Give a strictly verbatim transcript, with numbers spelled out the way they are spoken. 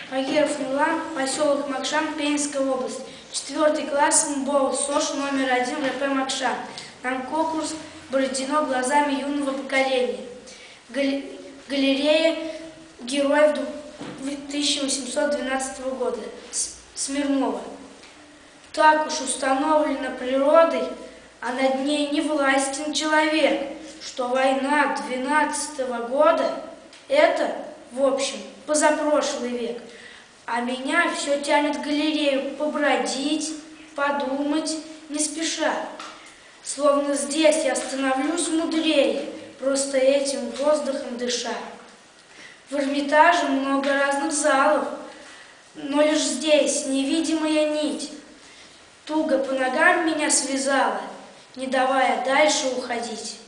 Агиров Нурлан, поселок Макшан, Пензенская область. Четвертый класс МБОЛ, СОЖ номер один РП Макшан. Нам конкурс «Бородино глазами юного поколения». Галерея героев тысяча восемьсот двенадцатого года. Смирнова. Так уж установлено природой, а над ней не властен человек, что война двенадцатого года – это, в общем, позапрошлый век. А меня все тянет в галерею побродить, подумать, не спеша. Словно здесь я становлюсь мудрее, просто этим воздухом дыша. В Эрмитаже много разных залов, но лишь здесь невидимая нить туго по ногам меня связала, не давая дальше уходить.